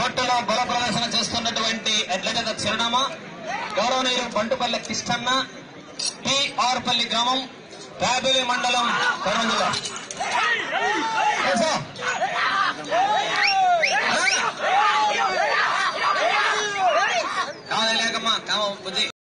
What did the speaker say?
కోర్టులో బల ప్రదర్శన చేస్తున్నటువంటి ఎడ్లజత చిరునామా గౌరవనీయులు బంటుపల్లి కిష్టన్న, టి.ఆర్. పల్లి గ్రామం, రాబేలి మండలం, కర్నూలు జిల్లా.